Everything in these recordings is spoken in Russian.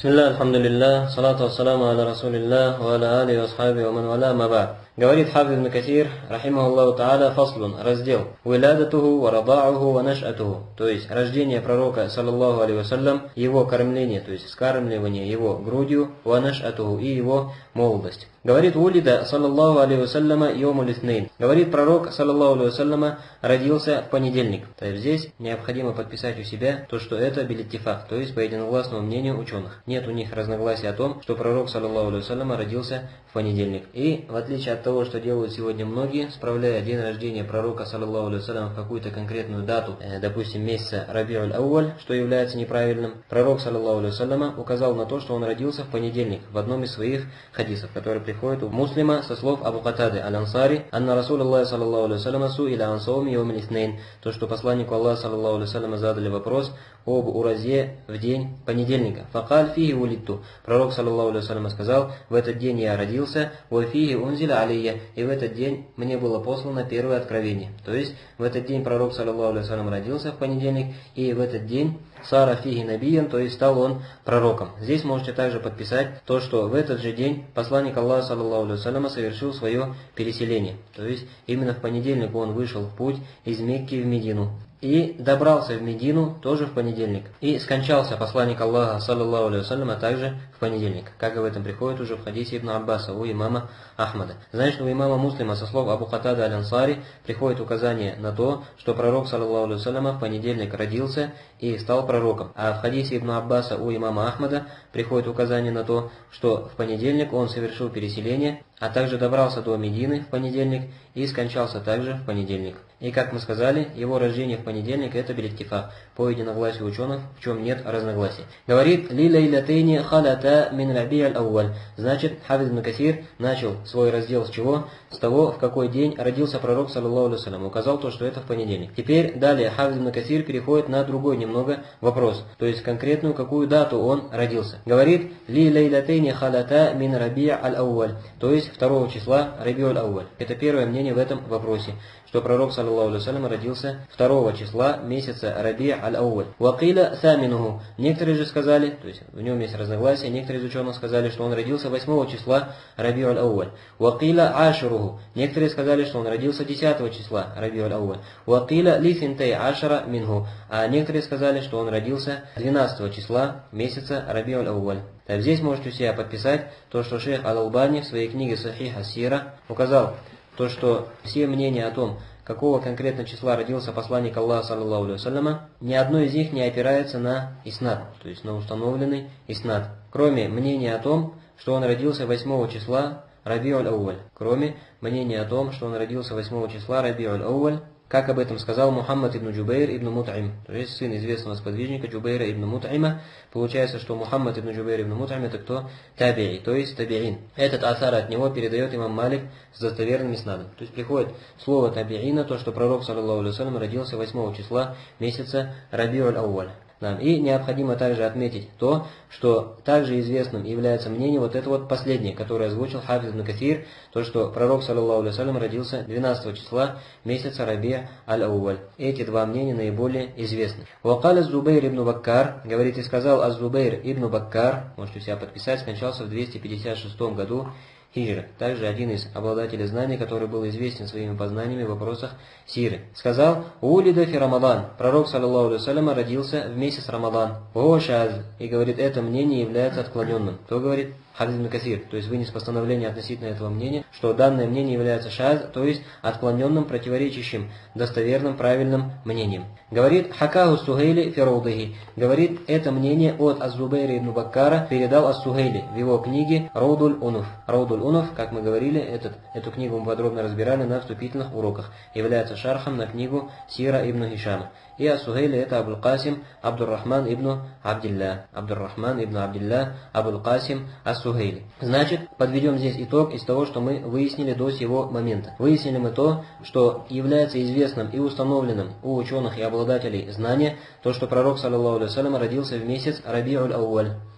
Бисмилля, алхамдулилля, салату вассаламу аля расулилля, ва аля али васхаби ва ман валя ма ба'д. Говорит Хафиз ибн Касир, рахимахуллаху та'аля, фаслун, раздел, вилядатуху, ва рада'уху, ва наш'атуху, то есть рождение пророка, саллаллаху алейхи вассалям, его кормление, то есть вскармливание его грудью, ва наш'атуху, и его молодость. Говорит улида, саллаллаху алейхи вассаляма, йомуль итнейн. Говорит пророк, саллаллаху алейхи вассаляма, родился в понедельник. То есть здесь необходимо подписать у себя то, что это билиттифак, то есть по единогласному мнению ученых. Нет у них разногласий о том, что пророк, саллаллаху алейхи вассаляма, родился в понедельник. И в отличие от того, что делают сегодня многие, справляя день рождения пророка, саллаллаху алейхи вассаляма, в какую-то конкретную дату, допустим, месяца Раби'уль Ауаль, что является неправильным, пророк, саллаллаху алейхи вассаляма, указал на то, что он родился в понедельник, в одном из своих хадисов, который приходит у Муслима со слов Абу Катады аль-Ансари, «Анна Расулаллах, саллаллаху алейхи вассаляма, суиля ан сауми йомиль итнейн», то, что посланнику Аллаха, саллаллаху алейхи вассаляма, задали вопрос об уразе в день понедельника. «Факаль фиги улитту», пророк, саллаллаху алейхи вассаляма, сказал, в этот день я родился, «Ва фиги унзиля алейя», и в этот день мне было послано первое откровение. То есть в этот день пророк, саллаллаху алейхи вассалям, родился в понедельник, и в этот день сара фиги набиян, то есть стал он пророком. Здесь можете также подписать то, что в этот же день посланник Аллаха, саллаллаху алейхи вассалям, совершил свое переселение. То есть именно в понедельник он вышел в путь из Мекки в Медину. И добрался в Медину тоже в понедельник. И скончался посланник Аллаха, саллаллаху алейхи вассалям, а также в понедельник. Как об этом приходит уже в хадисе Ибн Аббаса у имама Ахмада. Значит, у имама Муслима со слов Абу Катада аль-Ансари приходит указание на то, что пророк, саллаллаху алейхи вассалям, в понедельник родился и стал пророком. А в хадисе Ибн Аббаса у имама Ахмада приходит указание на то, что в понедельник он совершил переселение, а также добрался до Медины в понедельник и скончался также в понедельник. И как мы сказали, его рождение в понедельник это билиттифак, по единогласию ученых, в чем нет разногласий. Говорит, «Ли лейлатейни халата мин Раби'уль Ауаль». Значит, Хафиз ибн Касир начал свой раздел с чего? С того, в какой день родился пророк, саллаллаху алейхи вассалям. Указал то, что это в понедельник. Теперь далее Хафиз ибн Касир переходит на другой немного вопрос, то есть конкретную, какую дату он родился. Говорит, «Ли лейлатейни халата мин Раби'уль Ауаль», то есть 2 числа Раби'уль Ауаль. Это первое мнение в этом вопросе, что пророк, саллаллаху алейхи вассалям, родился 2 числа месяца Раби' аль-Ауаль. Вакиля саминуху. Некоторые же сказали, то есть в нем есть разногласия, некоторые из ученых сказали, что он родился 8 числа Раби' аль-Ауаль. Вакиля ашируху. Некоторые сказали, что он родился 10 числа Раби' аль-Ауаль. Вакиля ли синтай ашара минху. А некоторые сказали, что он родился 12 числа месяца Раби' аль-Ауаль. Так, здесь можете у себя подписать то, что шейх Аль-Албани в своей книге Сахих ас-Сира указал, то, что все мнения о том, какого конкретно числа родился посланник Аллаха, саллаллаху алейхи вассалям, ни одно из них не опирается на иснад, то есть на установленный иснад, кроме мнения о том, что он родился 8 числа Раби'уль Ауаль, кроме мнения о том, что он родился 8 числа Раби'уль Ауаль, как об этом сказал Мухаммад ибн Джубейр ибн Мут'им, то есть сын известного сподвижника Джубейра ибн Мут'има. Получается, что Мухаммад ибн Джубейр ибн Мут'им это кто? Таби'i, то есть таби'ин. Этот асар от него передает имам Малик с достоверным иснадом. То есть приходит слово таби'ина, то, что пророк, саллаллаху алейхи вассалям, родился 8 числа месяца Раби'уль Ауаль. И необходимо также отметить то, что также известным является мнение вот это вот последнее, которое озвучил Хафиз ибн Касир, то, что пророк, саллаллаху алейхи вассалям, родился 12 числа месяца Раби' аль-Ауаль. Эти два мнения наиболее известны. Вакаля Зубейр ибн Баккар, говорит и сказал Аз-Зубейр ибн Баккар, можете себя подписать, скончался в 256 году хиджры, также один из обладателей знаний, который был известен своими познаниями в вопросах сиры. Сказал, «Улида фи Рамадан», пророк, саллаллаху алейхи вассалям, родился в месяц Рамадан. «О шаз», и говорит, это мнение является отклоненным. Кто говорит? Хафиз ибн Касир, то есть вынес постановление относительно этого мнения, что данное мнение является шаз, то есть отклоненным, противоречащим достоверным, правильным мнением. Говорит Хакаху Сухейли фи, говорит, это мнение от Az-Зубейра ибн Баккара передал Ас-Сухейли в его книге Раудуль Унуф. Раудуль Унуф, как мы говорили, эту книгу мы подробно разбирали на вступительных уроках, является шархом на книгу Сира ибн Хишама. И Ас-Сухейли это Абуль Касим Абдуррахман ибн Абдилля. Абдуррахман ибн Абдилля Абуль Касим Ас-Сухейли. Значит, подведем здесь итог из того, что мы выяснили до сего момента. Выяснили мы то, что является известным и установленным у ученых и обладателей знания, то, что пророк, саллаллаху алейхи вассалям, родился в месяц Раби'уль Ауаль.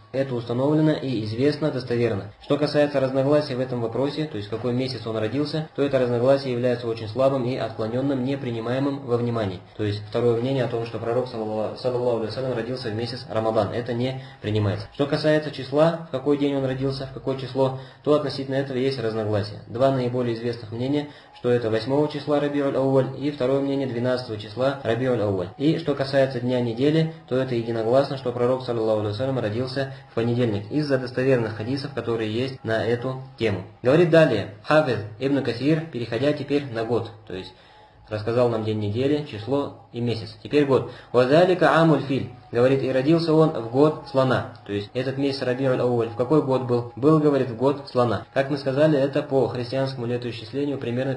это установлено и известно достоверно. Что касается разногласий в этом вопросе, то есть в какой месяц он родился, то это разногласие является очень слабым и отклоненным, не принимаемым во внимание. То есть второе мнение о том, что пророк саллаллаху алейхи вассалям родился в месяц Рамадан, это не принимается. Что касается числа, в какой день он родился, в какое число, то относительно этого есть разногласия. Два наиболее известных мнения, что это 8 числа Рабиуль-Ауаль, и второе мнение 12 числа Рабиуль-Ауаль. И что касается дня недели, то это единогласно, что пророк саллаллаху алейхи вассалям родился в понедельник, из-за достоверных хадисов, которые есть на эту тему. Говорит далее Хафиз ибн Касир, переходя теперь на год, то есть рассказал нам день недели, число и месяц. Теперь год. «Вазалика амуль филь». Говорит, и родился он в год слона. То есть этот месяц Рабиуль-Ауаль в какой год был? Был, говорит, в год слона. Как мы сказали, это по христианскому летоисчислению примерно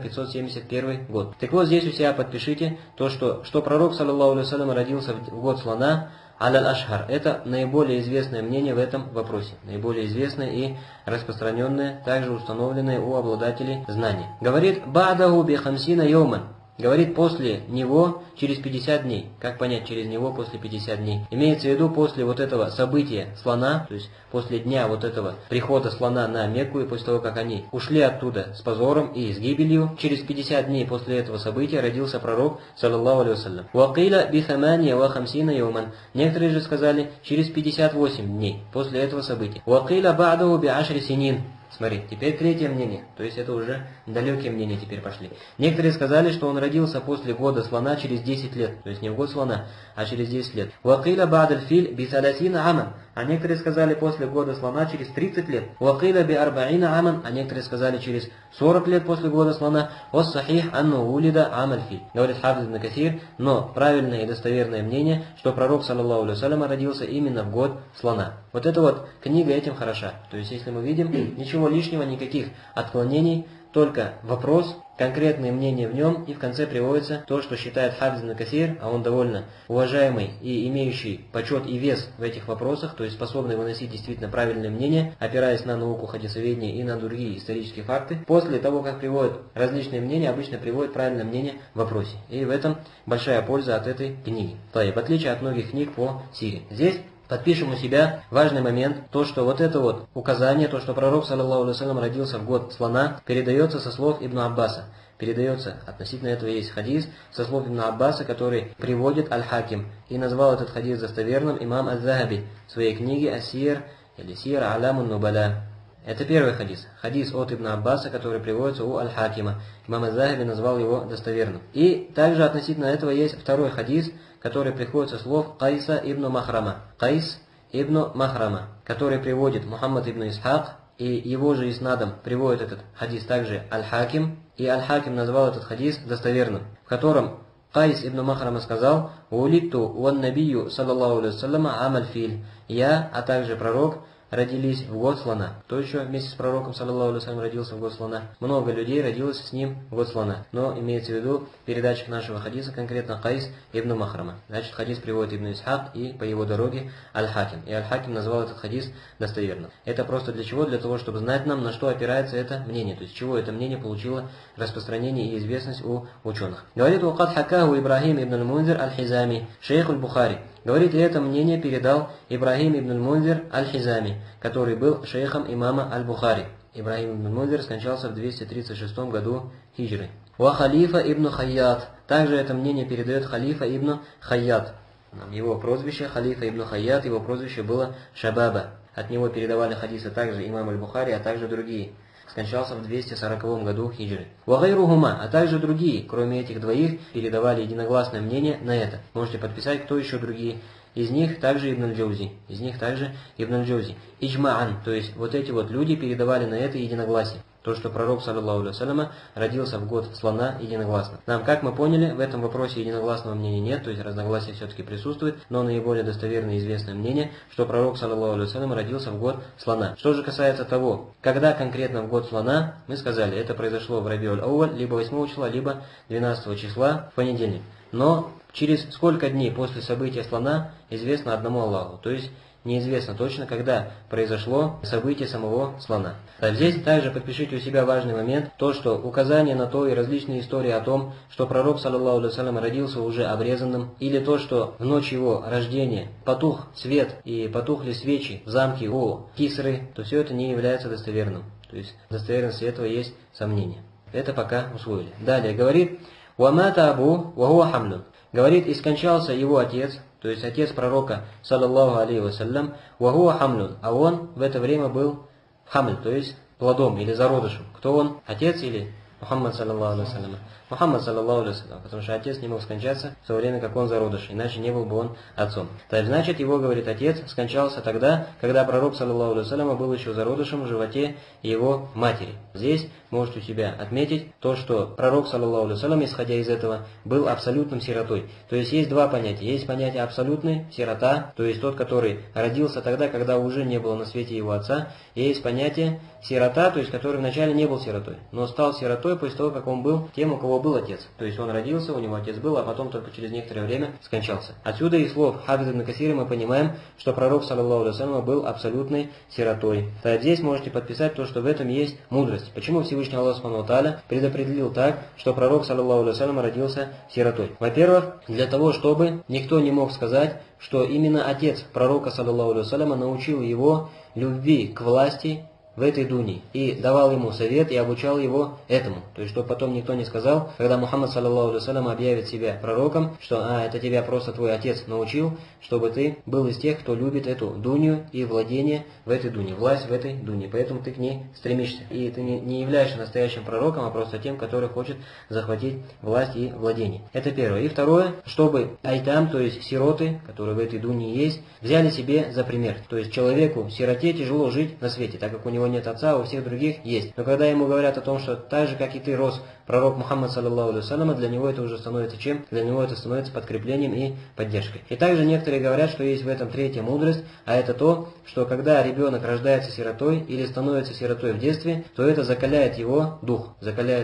571 год. Так вот, здесь у себя подпишите то, что пророк, саллаллаху алейхи вассалям, родился в год слона, аль-Ашхар. Это наиболее известное мнение в этом вопросе. Наиболее известное и распространенное, также установленное у обладателей знаний. Говорит, «Ба'даху би хамсина йоман». Говорит, после него через 50 дней. Как понять через него после 50 дней? Имеется в виду после вот этого события слона, то есть после дня вот этого прихода слона на Мекку, и после того, как они ушли оттуда с позором и с гибелью, через 50 дней после этого события родился пророк, саллаллаху алейхи вассалям. «Вакиля би хамания ва хамсина йоман». Некоторые же сказали через 58 дней после этого события. «Вакиля ба'даху би ашри синин». Смотри, теперь третье мнение, то есть это уже далекие мнения теперь пошли. Некоторые сказали, что он родился после года слона через 10 лет, то есть не в год слона, а через 10 лет. «Вакиля ба'даль филь би саласина аман». А некоторые сказали после года слона через 30 лет. «Вакиля би арбаина аман». А некоторые сказали через 40 лет после года слона. «Вас сахих анну улида амаль филь». Говорит Хафиз ибн Касир, но правильное и достоверное мнение, что пророк, саллаллаху алейхи вассалям, родился именно в год слона. Вот эта вот книга этим хороша. То есть если мы видим, ничего лишнего, никаких отклонений, только вопрос, конкретные мнения в нем, и в конце приводится то, что считает Хафиз ибн Касир, а он довольно уважаемый и имеющий почет и вес в этих вопросах, то есть способный выносить действительно правильные мнения, опираясь на науку хадисоведения и на другие исторические факты. После того, как приводят различные мнения, обычно приводят правильное мнение в вопросе. И в этом большая польза от этой книги. В отличие от многих книг по сире. Здесь подпишем у себя важный момент, то, что вот это вот указание, то, что пророк, саллаллаху алейхи вассалям, родился в год слона, передается со слов Ибн Аббаса. Передается, относительно этого есть хадис, со слов Ибн Аббаса, который приводит Аль-Хаким. И назвал этот хадис достоверным имам Аль-Захаби в своей книге Ас-Сир или Сир Алямун Нубаля. Это первый хадис. Хадис от Ибн Аббаса, который приводится у Аль-Хакима. Имам Аль-Захаби назвал его достоверным. И также относительно этого есть второй хадис, который приходит со слов Кайса ибн Махрама. Кайс ибн Махрама, который приводит Мухаммад ибн Исхак, и его же иснадом приводит этот хадис также Аль-Хаким, и Аль-Хаким назвал этот хадис достоверным, в котором Кайс ибн Махрама сказал: «Улитту ван набию саллаллаху алейхи вассалям амаль филь». Я, а также пророк, родились в год слона. Кто еще вместе с пророком, саллаллаху алейхи вассалям, родился в год слона? Много людей родилось с ним в год слона. Но имеется в виду в передачах нашего хадиса конкретно Кайс ибн Махрама. Значит, хадис приводит Ибн Исхак и по его дороге Аль-Хаким. И Аль-Хаким назвал этот хадис достоверным. Это просто для чего? Для того, чтобы знать нам, на что опирается это мнение. То есть, чего это мнение получило распространение и известность у ученых. Говорит «Вакад хакаху Ибрахим ибн аль-Мунзир аль-Хизами, шейх аль-Бухари». Говорит, и это мнение передал Ибрахим ибн аль-Мунзир аль-Хизами, который был шейхом имама аль-Бухари. Ибрахим ибн аль-Мунзир скончался в 236 году хиджры. Ва халифа ибн Хайят. Также это мнение передает халифа ибн Хайят. Его прозвище халифа ибн Хайят, его прозвище было Шабаба. От него передавали хадисы также имам аль-Бухари, а также другие. Скончался в 240 году хиджры. Вагайрухума, а также другие, кроме этих двоих, передавали единогласное мнение на это. Можете подписать, кто еще другие. Из них также Ибн аль-Джаузи. Иджмаан, то есть вот эти вот люди передавали на это единогласие. То, что пророк, саллаллаху алейхи вассалям, родился в год слона, единогласно. Нам, как мы поняли, в этом вопросе единогласного мнения нет, то есть разногласия все-таки присутствует, но наиболее достоверное и известное мнение, что пророк, саллаллаху алейхи вассалям, родился в год слона. Что же касается того, когда конкретно в год слона, мы сказали, это произошло в Рабиуль-Ауаль, либо 8 числа, либо 12 числа в понедельник. Но через сколько дней после события слона известно одному Аллаху. То есть неизвестно точно, когда произошло событие самого слона. Здесь также подпишите у себя важный момент, то, что указание на то и различные истории о том, что пророк, саллаллаху алейхи вассалям, родился уже обрезанным, или то, что в ночь его рождения потух свет и потухли свечи в замке у Кисры, то все это не является достоверным. То есть в достоверности этого есть сомнения. Это пока усвоили. Далее говорит, «Уамата абу вахуа хамлюн». Говорит, и скончался его отец, то есть отец пророка, саллаллаху алейхи вассалям, вахуа хамлюн, а он в это время был хамль, то есть плодом или зародышем. Кто он? Отец или Мухаммад, саллаллаху алейхи вассалям? Мухаммад, саллаллаху алейхи вассалям, потому что отец не мог скончаться в то время, как он зародыш, иначе не был бы он отцом. Так, значит, его, говорит, отец скончался тогда, когда пророк, саллаллаху алейхи вассалям, был еще зародышем в животе его матери. Здесь можете у себя отметить то, что пророк, саллаллаху алейхи вассалям, исходя из этого, был абсолютным сиротой. То есть есть два понятия. Есть понятие абсолютный, сирота, то есть тот, который родился тогда, когда уже не было на свете его отца. И есть понятие сирота, то есть который вначале не был сиротой, но стал сиротой после того, как он был тем, у кого был отец. То есть он родился, у него отец был, а потом только через некоторое время скончался. Отсюда из слов Хафиз ибн Касира мы понимаем, что пророк, саллаллаху алейхи вассалям, был абсолютной сиротой. Так здесь можете подписать то, что в этом есть мудрость. Почему Всевышний Аллах Субхану ва Тааля предопределил так, что пророк, саллаллаху алейхи вассалям, родился сиротой? Во-первых, для того, чтобы никто не мог сказать, что именно отец пророка, саллаллаху алейхи вассалям, научил его любви к власти в этой дуне и давал ему совет и обучал его этому. То есть, чтобы потом никто не сказал, когда Мухаммад, саллаллаху алейхи вассалям, объявит себя пророком, что это тебя просто твой отец научил, чтобы ты был из тех, кто любит эту дунью и владение в этой дуне, власть в этой дуне. Поэтому ты к ней стремишься. И ты не являешься настоящим пророком, а просто тем, который хочет захватить власть и владение. Это первое. И второе, чтобы айтам, то есть сироты, которые в этой дуне есть, взяли себе за пример. То есть человеку, сироте, тяжело жить на свете, так как у него нет отца, а у всех других есть. Но когда ему говорят о том, что так же, как и ты рос пророк Мухаммад, саллаллаху алейхи вассалям, для него это уже становится чем? Для него это становится подкреплением и поддержкой. И также некоторые говорят, что есть в этом третья мудрость, а это то, что когда ребенок рождается сиротой или становится сиротой в детстве, то это закаляет его дух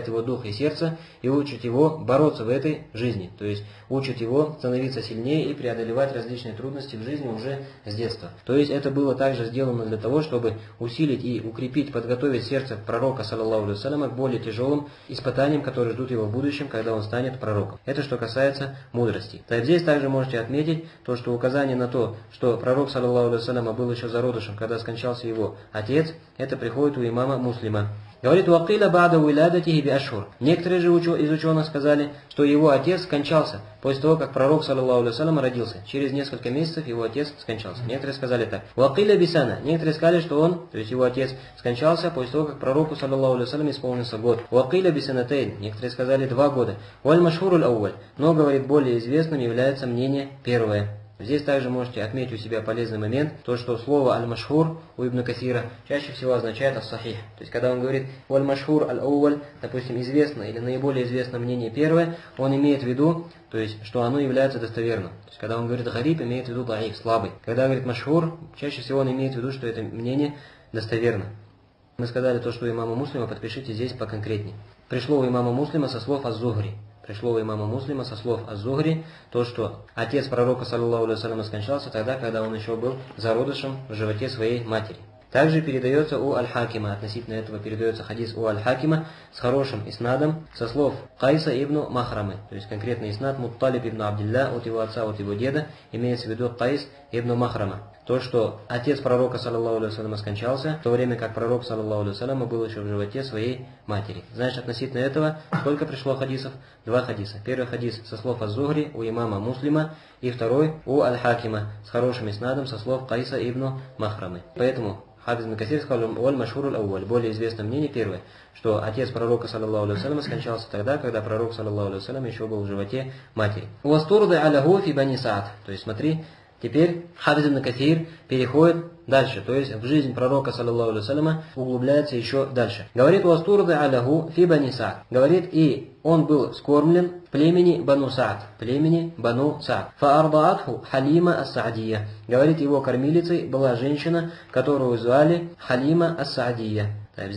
и сердце и учит его бороться в этой жизни. То есть учит его становиться сильнее и преодолевать различные трудности в жизни уже с детства. То есть это было также сделано для того, чтобы усилить и укрепить, подготовить сердце пророка, саллаллаху алейхи вассаляма, к более тяжелым испытаниям, которые ждут его в будущем, когда он станет пророком. Это что касается мудрости. Так здесь также можете отметить то, что указание на то, что пророк, саллаллаху алейхи вассаляма, был еще зародышем, когда скончался его отец, это приходит у имама Муслима. Говорит, «Вакиля бада уилядатихи би ашхур». Некоторые же из ученых сказали, что его отец скончался после того, как пророк, саллаллаху алейхи вассалям, родился. Через несколько месяцев его отец скончался. Некоторые сказали так. «Вакиля бисана». Некоторые сказали, что он, то есть его отец, скончался после того, как пророку, саллаллаху алейхи вассалям, исполнился год. «Вакиля бисанатейн». Некоторые сказали 2 года. «Валь машхуруль ауаль». Но, говорит, более известным является мнение первое. Здесь также можете отметить у себя полезный момент, то, что слово «аль-машхур» у Ибн Касира чаще всего означает «ас-сахих». То есть, когда он говорит «валь-машхур аль-ауваль», допустим, известно или наиболее известно мнение первое, он имеет в виду, то есть, что оно является достоверным. То есть, когда он говорит «гариб», имеет в виду «даиф», слабый. Когда говорит «машхур», чаще всего он имеет в виду, что это мнение достоверно. Мы сказали то, что у имама Муслима, подпишите здесь поконкретнее. Пришло у имама Муслима со слов «аз-зухри». Пришло у имама Муслима со слов аз-Зухри, то, что отец пророка, саллаллаху алейхи вассалям, скончался тогда, когда он еще был зародышем в животе своей матери. Также передается у Аль-Хакима, относительно этого передается хадис у Аль-Хакима с хорошим иснадом, со слов Кайса ибн Махрамы, то есть конкретный иснад Мутталиб ибн Абдилля, от его отца, от его деда, имеется в виду Кайс ибн Махрама. То, что отец пророка, саллаллаху алейхи вассалям, скончался, в то время как пророк, саллаллаху алейхи вассалям, был еще в животе своей матери. Значит, относительно этого, сколько пришло хадисов? 2 хадиса. Первый хадис со слов аз-Зухри у имама Муслима, и второй у Аль-Хакима с хорошим иснадом со слов Кайса ибн Махрамы. Поэтому Хафиз ибн Касир сказал, «Валь машхуруль ауаль». Более известное мнение первое, что отец пророка, саллаллаху алейхи вассалям, скончался тогда, когда пророк, саллаллаху алейхи вассалям, еще был в животе матери. «Уастурды аляху фи бани Саад». То есть, смотри, теперь Хафиз ибн Касир переходит дальше, то есть в жизнь пророка, саллаллаху алейхи вассаляма, углубляется еще дальше. Говорит, «Уастурды аляху фи бани Саад». Говорит, и он был скормлен в племени Бану Саад. Племени Бану Саад. «Фаардаатху Халима ас-Саадия». Говорит, его кормилицей была женщина, которую звали Халима ас-Саадия. Здесь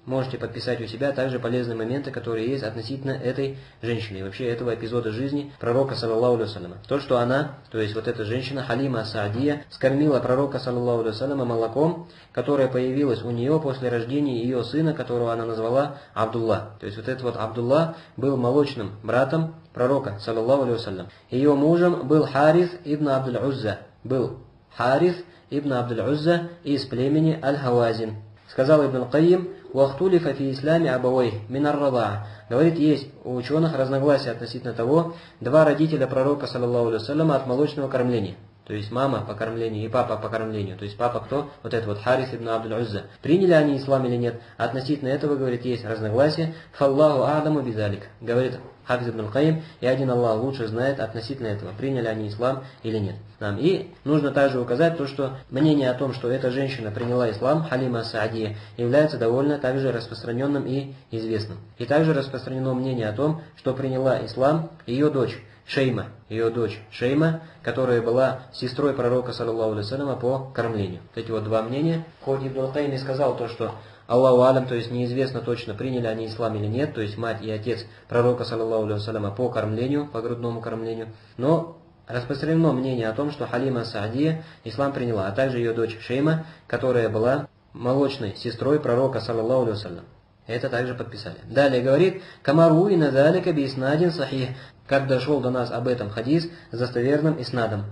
можете подписать у себя также полезные моменты, которые есть относительно этой женщины, и вообще этого эпизода жизни пророка, саллаллаху алейхи вассаляма. То, что она, то есть вот эта женщина, Халима ас-Саадия, скормила пророка, саллаллаху алейхи вассаляма, молоком, которое появилось у нее после рождения ее сына, которого она назвала Абдулла. То есть вот этот вот Абдулла был молочным братом пророка, саллаллаху алейхи вассалям. Ее мужем был Харис ибн Абдуль-Узза, был Харис ибн Абдуль-Узза из племени Аль-Хавазин. Сказал Ибн Аль-Кайим: «Вахтулифа фи исламе абавай мин ар-радаа». Говорит, есть у ученых разногласия относительно того, два родителя пророка, саллаллаху алейхи вассаляма, от молочного кормления. То есть мама по кормлению и папа по кормлению. То есть папа кто? Вот этот вот Харис ибн Абдуль-Узза. Приняли они ислам или нет? Относительно этого, говорит, есть разногласие. «Фаллаху а'ламу бизалик». Говорит Хафиз ибн Аль-Кайим, и один Аллах лучше знает относительно этого, приняли они ислам или нет. И нужно также указать то, что мнение о том, что эта женщина приняла ислам, Халима ас-Саадия, является довольно также распространенным и известным. И также распространено мнение о том, что приняла ислам ее дочь Шейма, которая была сестрой пророка, саллаллаху алейхи вассаляма, по кормлению. Вот эти вот два мнения. Хоть Ибн Аль-Кайим и сказал то, что Аллаху алям, то есть неизвестно точно, приняли они ислам или нет, то есть мать и отец пророка, саллаллаху алейхи вассаляма, по кормлению, по грудному кормлению. Но распространено мнение о том, что Халима ас-Саадия ислам приняла, а также ее дочь Шейма, которая была молочной сестрой пророка, саллаллаху алейхи вассалям. Это также подписали. Далее говорит: «Камару и надалика бииснадин сахих». Как дошел до нас об этом хадис с достоверным иснадом.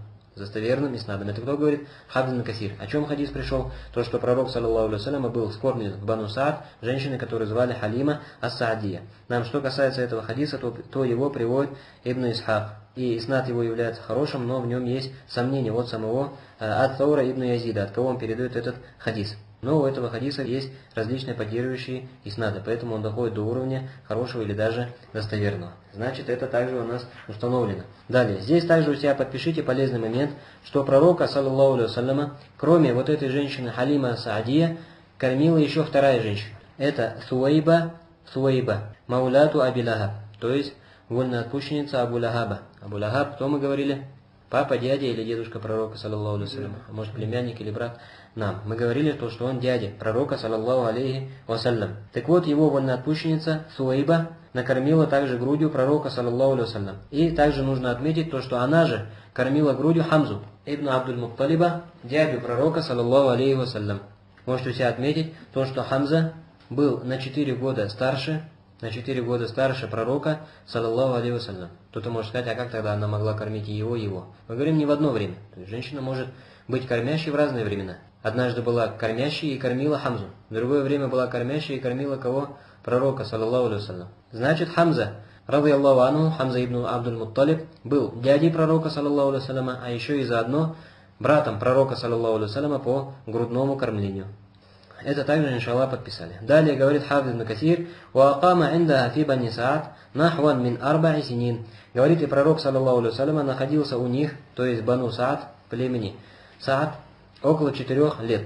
Это кто говорит? Хафиз ибн Касир. О чем хадис пришел? То, что пророк, саллаллаху алейхи вассалям, был скормлен в Бану Саад женщины, которую звали Халима ас-Саадия. Что касается этого хадиса, то его приводит Ибн Исхак. И иснад его является хорошим, но в нем есть сомнения от самого ат-Таура ибн Язида, от кого он передает этот хадис. Но у этого хадиса есть различные поддерживающие иснады, поэтому он доходит до уровня хорошего или даже достоверного. Значит, это также у нас установлено. Далее, здесь также у себя подпишите полезный момент, что пророка, саллаллаху алейхи вассаляма, кроме вот этой женщины Халима ас-Саадия, кормила еще вторая женщина. Это Суайба, маулату Аби Лахаб, то есть вольноотпущенница Абу Лахаба. Абу Лахаб, кто мы говорили? Папа, дядя или дедушка пророка, саллаллаху алейхи вассалям, а может племянник или брат. Мы говорили то, что он дядя пророка, саллаллаху алейхи вассалям. Так вот, его вольноотпущенница Суайба накормила также грудью пророка, саллаллаху алейхи вассалям. И также нужно отметить то, что она же кормила грудью Хамзу ибн Абдуль-Мутталиба, дядю пророка, саллаллаху алейхи вассалям. Можете у себя отметить то, что Хамза был на 4 года старше пророка, саллаллаху алейхи вассалям. Кто-то может сказать, а как тогда она могла кормить и его? Мы говорим, не в одно время. То есть женщина может быть кормящей в разные времена. Однажды была кормящей и кормила Хамзу. В другое время была кормящей и кормила кого? Пророка, саллаллаху алейхи вассалям. Значит, Хамза, радийаллаху анху, Хамза ибн Абдуль-Мутталиб, был дядей пророка, саллаллаху алейхи вассалям, а еще и заодно братом пророка, саллаллаху алейхи вассалям, по грудному кормлению. Это также, иншаллах, подписали. Далее говорит Хафиз ибн Касир: «Уакама индаха фи бани Саад нахван мин арба'i синин». Говорит, и пророк, саллаллаху алейхи вассалям, находился у них, то есть Бану Саад, племени Саад, около 4 лет.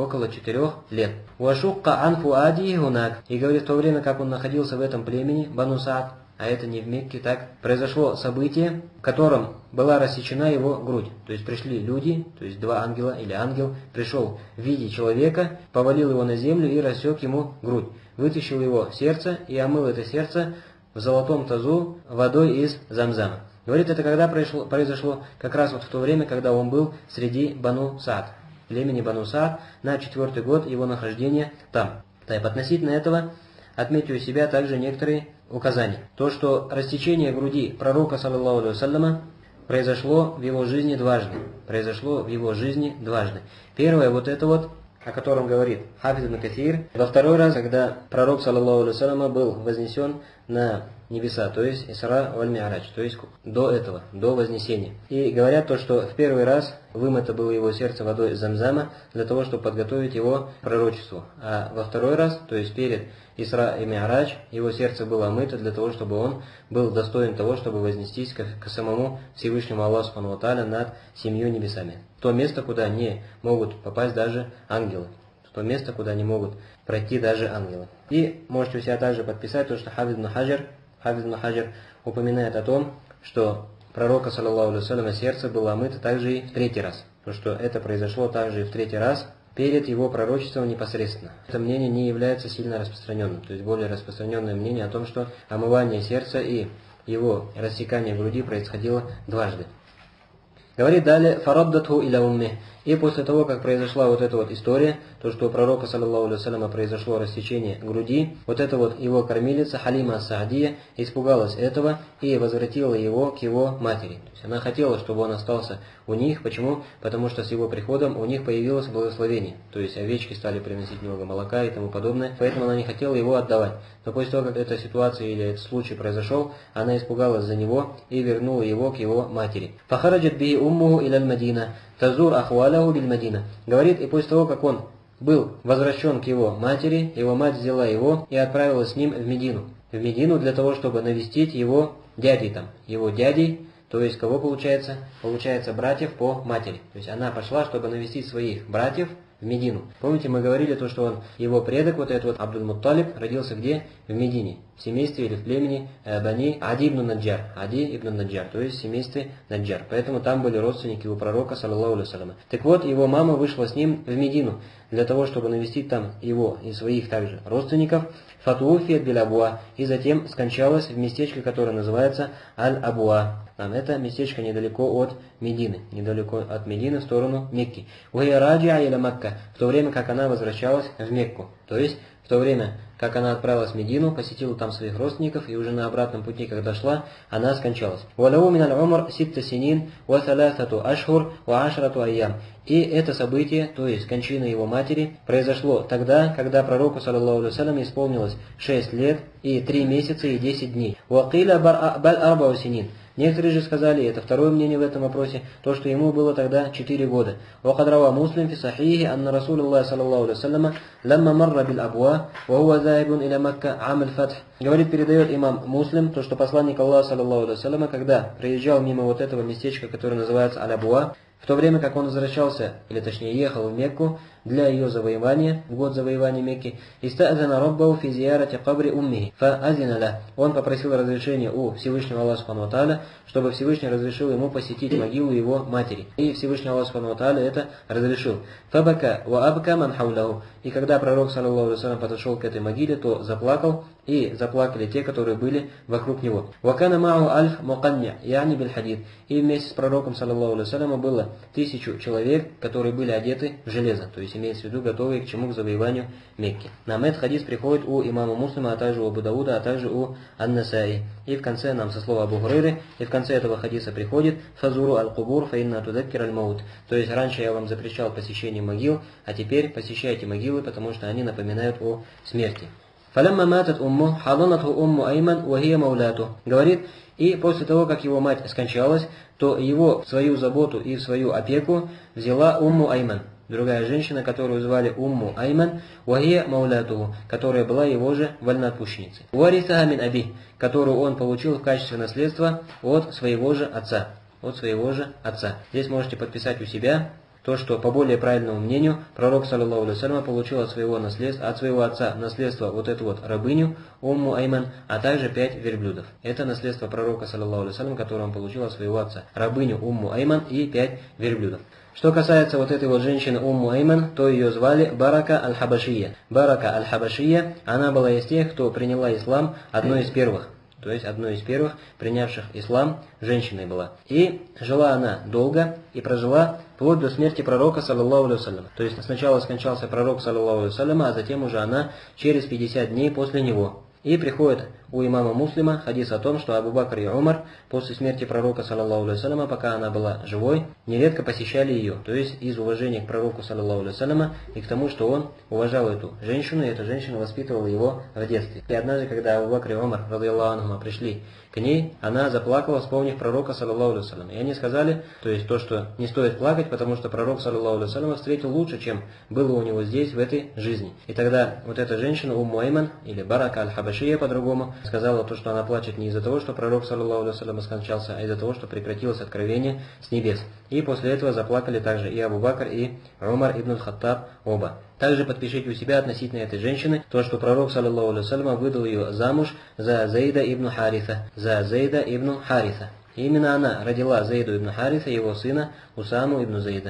«Вашукка ан фуади гунак». И говорит, в то время, как он находился в этом племени, Бану Саад, а это не в Мекке, так, произошло событие, в котором была рассечена его грудь. То есть пришли люди, то есть два ангела или ангел, пришел в виде человека, повалил его на землю и рассек ему грудь. Вытащил его сердце и омыл это сердце в золотом тазу водой из Замзама. Говорит, это когда произошло? Как раз вот в то время, когда он был среди Бану Саад, племени Бану Саад, на 4-й год его нахождения там. Так, относительно этого отметьте у себя также некоторые указания. То, что рассечение груди пророка, саллаллаху алейхи вассаляма, произошло в его жизни дважды. Первое, вот это вот, о котором говорит Хафиз ибн Касир. Во второй раз, когда пророк, саллаллаху алейхи вассаляма, был вознесен на небеса, то есть Исра валь Ми'радж, то есть до этого, до вознесения. И говорят то, что в первый раз вымыто было его сердце водой Замзама для того, чтобы подготовить его к пророчеству. А во второй раз, то есть перед Исра и Ми'радж, его сердце было омыто для того, чтобы он был достоин того, чтобы вознестись к самому Всевышнему Аллаху Субхану ва Тааля над 7 небесами. В то место, куда не могут попасть даже ангелы. В то место, куда не могут пройти даже ангелы. И можете у себя также подписать то, что Хафиз ибн Хаджар упоминает о том, что пророка, саллаллаху алейхи вассалям, сердце было омыто также и в 3-й раз. То, что это произошло также и в 3-й раз, перед его пророчеством непосредственно. Это мнение не является сильно распространенным. То есть более распространенное мнение о том, что омывание сердца и его рассекание груди происходило дважды. Говорит далее, «Фараддатху иля умми». И после того, как произошла вот эта вот история, то, что у пророка, саллаллаху алейхи вассаляма, произошло рассечение груди, вот эта вот его кормилица, Халима ас-Саадия, испугалась этого и возвратила его к его матери. То есть она хотела, чтобы он остался у них. Почему? Потому что с его приходом у них появилось благословение. То есть овечки стали приносить много молока и тому подобное. Поэтому она не хотела его отдавать. Но после того, как эта ситуация или этот случай произошел, она испугалась за него и вернула его к его матери. «Фахараджат би уммуху иля аль-Мадина, тазур ахваляху биль-Мадина». Говорит, и после того, как он был возвращен к его матери, его мать взяла его и отправилась с ним в Медину. В Медину для того, чтобы навестить его дядей там. Его дядей, то есть кого получается? Получается братьев по матери. То есть она пошла, чтобы навестить своих братьев в Медину. Помните, мы говорили то, что его предок, вот этот вот Абдуль-Мутталиб, родился где? В Медине. В семействе или в племени Бани Ади ибн Наджар. Ади ибн Наджар, то есть в семействе Наджар. Поэтому там были родственники у пророка, саллаллаху алейхи вассаляма. Так вот, его мама вышла с ним в Медину, для того, чтобы навестить там его и своих также родственников. Фатуфият биль-Абуа. И затем скончалась в местечке, которое называется Аль-Абуа. Это местечко недалеко от Медины. Недалеко от Медины в сторону Мекки. Уайраджиа иля Макка. В то время, как она возвращалась в Мекку. То есть, в то время, как она отправилась в Медину, посетила там своих родственников, и уже на обратном пути, когда шла, она скончалась. «Валау миналь умр ситта синин, ва салясату ашхур, ва ашрату айям». И это событие, то есть кончина его матери, произошло тогда, когда пророку, саллаллаху алейхи вассалям, исполнилось 6 лет и 3 месяца и 10 дней. «Вакиля баль арбау синин». Некоторые же сказали, это второе мнение в этом вопросе, то, что ему было тогда 4 года. وقد روى مسلم في صحيحه أن رسول الله صلى الله عليه وسلم لما مر بالأبواء وهو ذاهب إلى مكة عام الفتح. Говорит, передает имам Муслим, то, что посланник Аллаха, саллаллаху алейхи вассаляма, когда проезжал мимо вот этого местечка, которое называется Аль-Абуа, в то время как он возвращался, или точнее ехал в Мекку для ее завоевания, в год завоевания Мекки, «Иста'зана раббаху фи зиярати кабри уммихи, фа'азина ля». Он попросил разрешения у Всевышнего Аллаха субхану ва тааля, чтобы Всевышний разрешил ему посетить могилу его матери. И Всевышний Аллах субхану ва тааля это разрешил. «Фабака ва абка ман хауляху». И когда пророк, саллаллаху алейхи вассалям, подошел к этой могиле, то заплакал, и заплакали те, которые были вокруг него. «Вакана мау альф мукання, яни биль хадид». И вместе с пророком, саллаллаху алейхи вассалям, было 1000 человек, которые были одеты в железо, то есть имеется в виду готовые к чему? К завоеванию Мекки. Нам этот хадис приходит у имама Муслима, а также у Абу Дауда, а также у Ан-Насаи. И в конце нам со слова Абу Хурайры, и в конце этого хадиса приходит «Фазуру аль-кубур фаинна тудаккир аль-маут». То есть раньше я вам запрещал посещение могил, а теперь посещайте могилы, потому что они напоминают о смерти. «Фалямма матат умму, хаданатху умму Айман, вахия мауляту». Говорит, и после того, как его мать скончалась, то его в свою заботу и в свою опеку взяла умму Айман. Другая женщина, которую звали Умму Айман, вахия маулятуху, которая была его же вольноотпущенницей. Варисаха мин аби, которую он получил в качестве наследства от своего же отца. От своего же отца. Здесь можете подписать у себя то, что по более правильному мнению пророк, саллаллаху алейхи вассалям, получил от своего отца наследство вот эту вот рабыню Умму Айман, а также 5 верблюдов. Это наследство пророка, саллаллаху алейхи вассалям, которое он получил от своего отца. Рабыню Умму Айман и 5 верблюдов. Что касается вот этой вот женщины Умму Айман, то ее звали Барака аль-Хабашия. Барака аль-Хабашия, она была из тех, кто приняла ислам одной из первых. То есть одной из первых принявших ислам женщиной была. И жила она долго и прожила вплоть до смерти пророка, саллаллаху алейхи вассалям. То есть сначала скончался пророк, саллаллаху алейхи вассалям, а затем уже она через 50 дней после него. И приходит у имама Муслима хадис о том, что Абу Бакр и Умар после смерти пророка, саллаллаху алейхи вассаляма, пока она была живой, нередко посещали ее. То есть из уважения к пророку, саллаллаху алейхи вассаляма, и к тому, что он уважал эту женщину, и эта женщина воспитывала его в детстве. И однажды, когда Абу Бакр и Умар, радийаллаху анхума, пришли к ней, она заплакала, вспомнив пророка, саллаллаху алейхи вассаляма. И они сказали, то есть то, что не стоит плакать, потому что пророк, саллаллаху алейхи вассаляма, встретил лучше, чем было у него здесь, в этой жизни. И тогда вот эта женщина, Умму Айман, или Барака аль-Хабашия по-другому, сказала то, что она плачет не из-за того, что пророк, саллаллаху алейхи вассалям, скончался, а из-за того, что прекратилось откровение с небес. И после этого заплакали также и Абу Бакр, и Умар ибн аль-Хаттаб оба. Также подпишите у себя относительно этой женщины то, что пророк, саллаллаху алейхи вассалям, выдал ее замуж за Зейда ибн Хариса. За Зейда ибн Хариса. И именно она родила Зейду ибн Хариса, его сына Усаму ибн Зейда.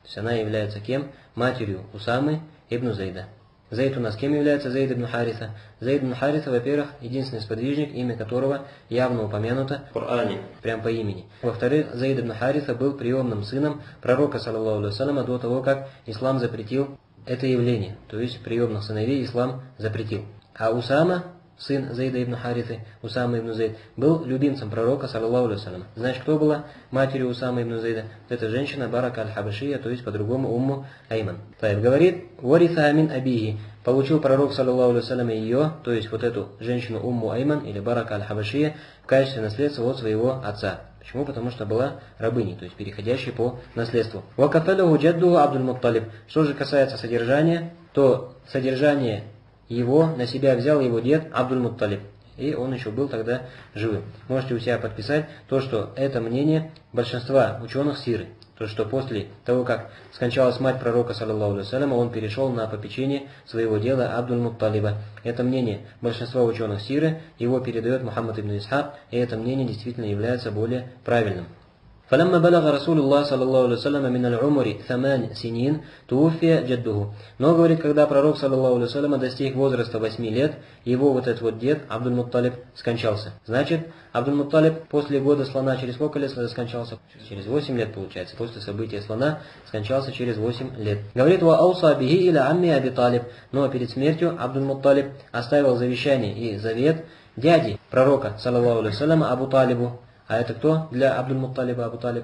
То есть она является кем? Матерью Усамы ибн Зейда. Зейд у нас кем является? Зейд ибн Хариса. Зейд ибн Хариса, во-первых, единственный сподвижник, имя которого явно упомянуто в Коране, прям по имени. Во-вторых, Зейд ибн Хариса был приемным сыном пророка, саллаллаху алейхи вассаляма, до того, как ислам запретил это явление. То есть приемных сыновей ислам запретил. А Усама, сын Зейда ибн Харисы, Усама ибн Зейд, был любимцем пророка, саллаллаху алейхи вассаляма. Значит, кто была матерью Усама ибн Зейда? Эта женщина Барака аль-Хабашия, то есть по-другому Умму Айман. Таиб говорит, «Вариса мин абихи». Получил пророк, саллаллаху алейхи вассаляма, ее, то есть вот эту женщину Умму Айман или Барака аль-Хабашия, в качестве наследства от своего отца. Почему? Потому что была рабыней, то есть переходящей по наследству. «Вакафалаху джаддуху Абдуль-Мутталиб». Что же касается содержания, то содержание его на себя взял его дед Абдуль-Мутталиб. И он еще был тогда живым. Можете у себя подписать то, что это мнение большинства ученых сиры. То, что после того, как скончалась мать пророка, саллаллаху алейхи вассаляма, он перешел на попечение своего деда Абдуль-Мутталиба. Это мнение большинства ученых сиры, его передает Мухаммад ибн Исхак, и это мнение действительно является более правильным. فلما بلغ رسول الله صلى الله عليه وسلم من العمر 8 سنين توفي جده. Но, говорит, когда пророк, саллаллаху алейхи вассаляма, достиг возраста 8 лет, его вот этот вот дед Абдуль-Мутталиб скончался. Значит, Абдуль-Мутталиб после года слона через сколько лет скончался? Через 8 лет получается. После события слона скончался через 8 лет. Говорит, ва ауса бихи иля амми Аби Талиб. Но перед смертью Абдуль-Мутталиб оставил завещание и завет дяди пророка, саллаллаху алейхи вассаляма, Абу Талибу. А это кто для Абдуль-Мутталиба Абу Талиб?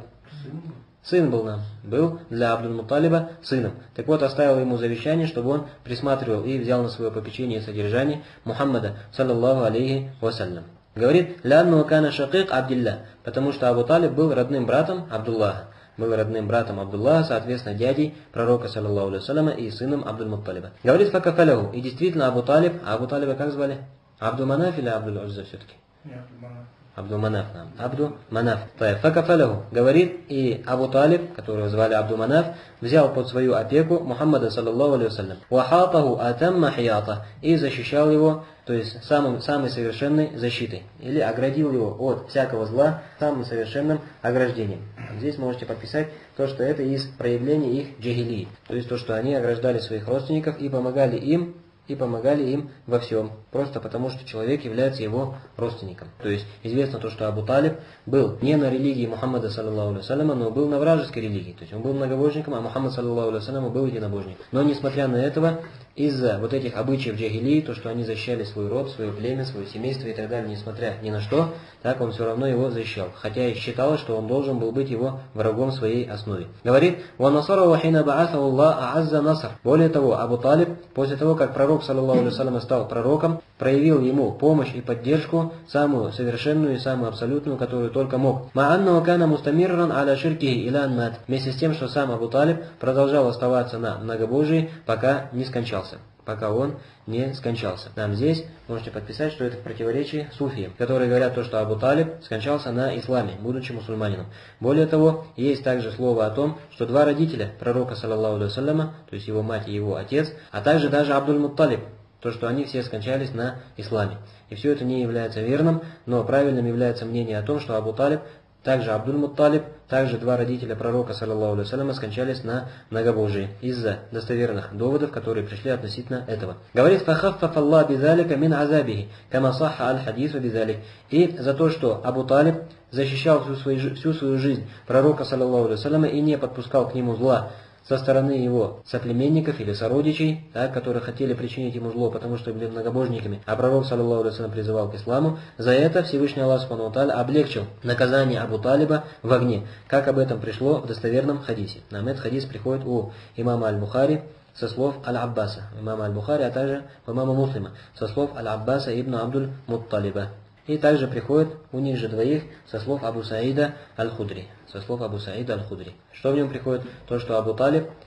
Сын был нам. Был для Абдуль-Мутталиба сыном. Так вот, оставил ему завещание, чтобы он присматривал и взял на свое попечение и содержание Мухаммада, саллаллаху алейхи вассалям. Говорит, «Лянну кана шакик Абдилля», потому что Абу Талиб был родным братом Абдуллаха. Был родным братом Абдуллаха, соответственно, дядей пророка, саллаллаху алейхи вассаляма, и сыном Абдуль-Мутталиба. Говорит, «Факафаляху», и действительно Абу Талиб, а Абу Талиба как звали? Абду-Манаф или Абдуль-Узза все-таки? Абду-Манаф нам. Абду-Манаф. Факафаляху. Говорит, и Абу Талиб, которого звали Абду-Манаф, взял под свою опеку Мухаммада, саллаллаху алейхи вассалям. Вахатаху атамма хията. И защищал его, то есть самой совершенной защитой. Или оградил его от всякого зла самым совершенным ограждением. Здесь можете подписать то, что это из проявления их джахилии. То есть то, что они ограждали своих родственников и помогали им во всем, просто потому что человек является его родственником. То есть известно то, что Абу Талиб был не на религии Мухаммада, саллаллаху алейхи вассаляма, но был на вражеской религии. То есть он был многобожником, а Мухаммад, саллаллаху алейхи вассаляма, был единобожник. Но несмотря на это, из-за вот этих обычаев джахилии, то, что они защищали свой род, свое племя, свое семейство и так далее, несмотря ни на что, так он все равно его защищал. Хотя и считалось, что он должен был быть его врагом в своей основе. Говорит, «Ванасараху хина ба'атаху Аллах а'азза наср». Более того, Абу Талиб, после того, как пророк, саллаллаху алейхи вассаляма, стал пророком, проявил ему помощь и поддержку, самую совершенную и самую абсолютную, которую только мог. «Ма'аннаху кана мустамирран аля ширкихи илян мат». Вместе с тем, что сам Абу Талиб продолжал оставаться на многобожии, пока не скончался. Пока он не скончался. Нам здесь можете подписать, что это в противоречии суфиям, которые говорят то, что Абу Талиб скончался на исламе, будучи мусульманином. Более того, есть также слово о том, что два родителя пророка, саллаллаху алейхи вассаляма, то есть его мать и его отец, а также даже Абдуль-Мутталиб, то, что они все скончались на исламе. И все это не является верным, но правильным является мнение о том, что Абу Талиб, также Абдуль-Мутталиб, также два родителя пророка, саллаллаху алейхи вассаляма, скончались на многобожии из-за достоверных доводов, которые пришли относительно этого. Говорит, «Фахаффаф Аллах бизалика мин азабихи, кама сахха аль-хадису бизалик». И за то, что Абу Талиб защищал всю свою жизнь пророка, саллаллаху алейхи вассаляма, и не подпускал к нему зла со стороны его соплеменников или сородичей, которые хотели причинить ему зло, потому что были многобожниками, а пророк, саллаллаху алейхи вассалям, призывал к исламу, за это Всевышний Аллах субхану ва тааля облегчил наказание Абу Талиба в огне, как об этом пришло в достоверном хадисе. Нам этот хадис приходит у имама Аль-Бухари со слов Аль-Аббаса, имама Аль-Бухари, а также у имама Муслима со слов Аль-Аббаса ибн Абдуль-Мутталиба. И также приходит у них же двоих со слов Абу Саида Аль-Худри. Со слов Абу Саида Аль-Худри. Что в нем приходит? То, что Абу Талиб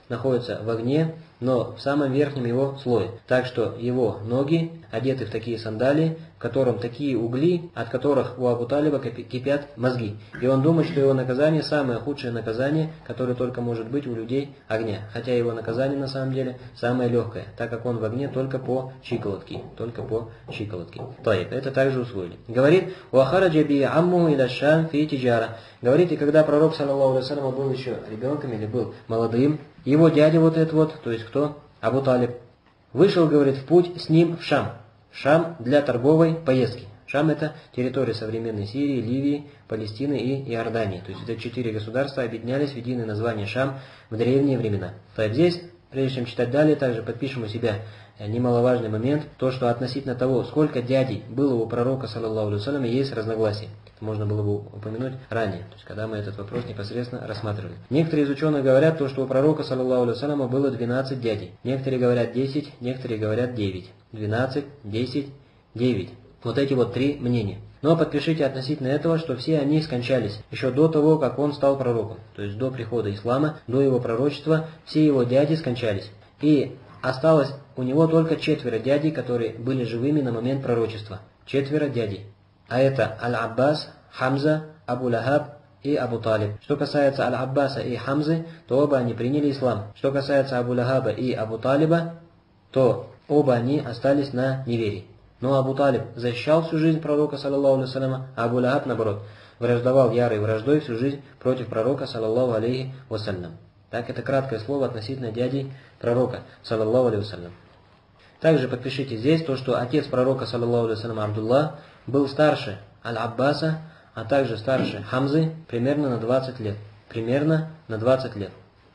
находится в огне, но в самом верхнем его слое. Так что его ноги одеты в такие сандалии, в котором такие угли, от которых у Абу Талиба кипят мозги. И он думает, что его наказание самое худшее наказание, которое только может быть у людей огня. Хотя его наказание на самом деле самое легкое, так как он в огне только по щиколотке. Только по щиколотке. Таиб, это также усвоили. Говорит, «Уахараджа би амму иля шам фи тиджара». Говорит, и когда пророк, саллаллаху алейхи вассалям, был еще ребенком или был молодым, его дядя вот этот вот, то есть кто? Абу Талиб, вышел, говорит, в путь с ним в Шам. Шам для торговой поездки. Шам это территория современной Сирии, Ливии, Палестины и Иордании. То есть это 4 государства объединялись в единое название Шам в древние времена. То есть здесь, прежде чем читать далее, также подпишем у себя немаловажный момент, то, что относительно того, сколько дядей было у пророка, саллаллаху алейхи вассалям, есть разногласия. Это можно было бы упомянуть ранее, то есть когда мы этот вопрос непосредственно рассматривали. Некоторые из ученых говорят, то, что у пророка, саллаллаху алейхи вассалям, было 12 дядей. Некоторые говорят 10, некоторые говорят 9. 12, 10, 9. Вот эти вот 3 мнения. Но подпишите относительно этого, что все они скончались еще до того, как он стал пророком. То есть до прихода ислама, до его пророчества, все его дяди скончались. И осталось у него только 4 дядей, которые были живыми на момент пророчества. 4 дядей. А это Аль-Аббас, Хамза, Абу Лахаб и Абу Талиб. Что касается Аль-Аббаса и Хамзы, то оба они приняли ислам. Что касается Абу Лахаба и Абу Талиба, то оба они остались на неверии. Но Абу Талиб защищал всю жизнь пророка, саллаллаху алейхи вассалям, а Абу Лахаб, наоборот, враждовал ярой враждой всю жизнь против пророка, саллаллаху алейхи вассалям. Так, это краткое слово относительно дядей пророка, саллаллаху алейхи вассалям. Также подпишите здесь то, что отец пророка, саллаллаху алейхи вассалям, Абдуллах, был старше Аль-Аббаса, а также старше Хамзы примерно на 20 лет. Примерно на 20 лет.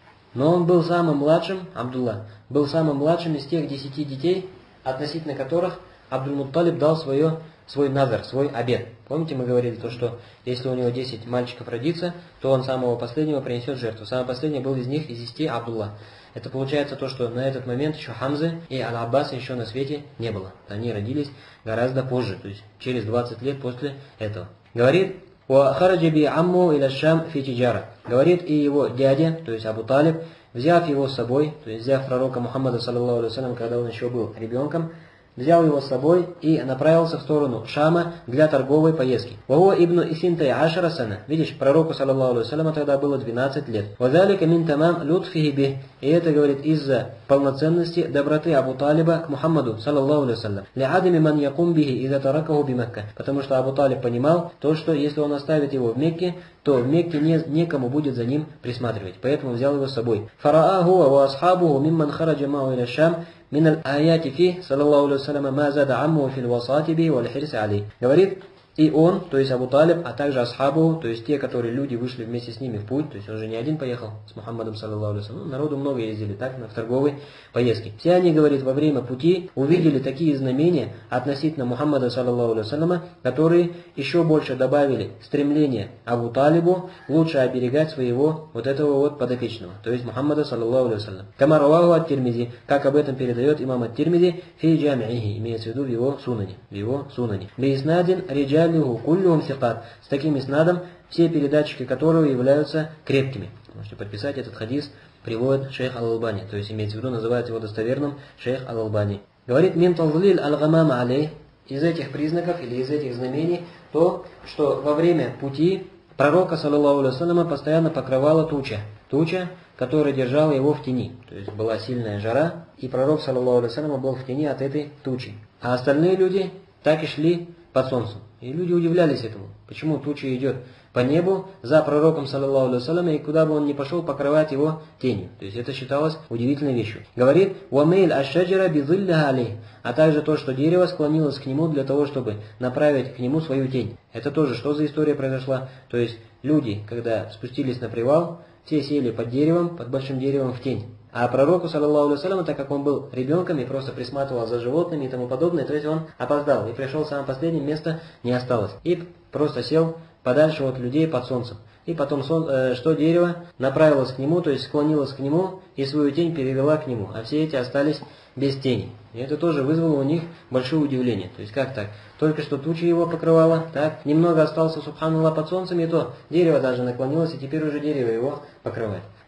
Но он был самым младшим, Абдуллах, был самым младшим из тех 10 детей, относительно которых Абдуль-Мутталиб дал свой назар, свой обет. Помните, мы говорили то, что если у него 10 мальчиков родится, то он самого последнего принесет жертву. Самый последний был из них, из 10, Абдуллах. Это получается то, что на этот момент еще Хамзы и Аль-Аббаса еще на свете не было. Они родились гораздо позже, то есть через 20 лет после этого. Говорит, «Уахараджа би амму иля шам фи тиджара». Говорит, и его дядя, то есть Абу Талиб, взяв его с собой, то есть взяв пророка Мухаммада, саллаллаху алейхи вассалям, когда он еще был ребенком, взял его с собой и направился в сторону Шама для торговой поездки. «Вахуа ибну исинтай ашара сана». Видишь, пророку, саллаллаху алейхи вассалям, тогда было 12 лет. «Вазалика мин тамам лютфихи бих». И это, говорит, из-за полноценности доброты Абу Талиба к Мухаммаду, саллаллаху алейхи вассалям. «Ли'адами ман якум бихи иза таракаху би Мекка». Потому что Абу Талиб понимал то, что если он оставит его в Мекке, то в Мекке некому будет за ним присматривать. Поэтому взял его с собой. «Фарааху ва асхабуху мимман хараджа мау иля Шам». Мин аль-аяти фи, саллаллаху алейхи вассалям, ма зада амму фил васати би валь хирси алей. Говорит, и он, то есть Абу Талиб, а также асхабу, то есть те, которые люди вышли вместе с ними в путь, то есть он же не один поехал с Мухаммадом, саллаллаху алейхи вассалям, народу много ездили, так, в торговой поездке. Все они, говорит, во время пути увидели такие знамения относительно Мухаммада, саллаллаху алейхи вассалям, которые еще больше добавили стремление Абу Талибу лучше оберегать своего вот этого вот подопечного, то есть Мухаммада, саллаллаху алейхи вассалям. Кама раваху ат-Тирмизи, как об этом передает имам ат-Тирмизи, фи джамиихи, имеется в виду в его сунане. Бииснадин риджа куллюхум сикат, с таким иснадом, все передатчики которого являются крепкими. Можете подписать, этот хадис приводит шейх Аль-Албани, то есть имеется в виду, называет его достоверным шейх Аль-Албани. Говорит, мин талзлиль аль-гамама алей, из этих признаков или из этих знамений, то, что во время пути пророка, саллаллаху алейхи вассалям, постоянно покрывала туча, которая держала его в тени. То есть была сильная жара, и пророк, саллаллаху алейхи вассалям, был в тени от этой тучи. А остальные люди так и шли под солнцем. И люди удивлялись этому. Почему туча идет по небу за пророком, саллаллаху алейхи вассалям, и куда бы он ни пошел, покрывать его тенью. То есть это считалось удивительной вещью. Говорит, «Уамейль аш-шаджара бидзилляха алейх», а также то, что дерево склонилось к нему для того, чтобы направить к нему свою тень. Это тоже, что за история произошла? То есть люди, когда спустились на привал, все сели под деревом, под большим деревом в тень. А пророку, саллаллаху алейхи вассалям, так как он был ребенком и просто присматривал за животными и тому подобное, то есть он опоздал и пришел в самое последнее, место не осталось. И просто сел подальше от людей под солнцем. И потом что дерево направилось к нему, то есть склонилось к нему и свою тень перевела к нему. А все эти остались без тени. И это тоже вызвало у них большое удивление. То есть как так? Только что туча его покрывала, так, немного остался, субханаллах, под солнцем, и то дерево даже наклонилось, и теперь уже дерево его покрывает.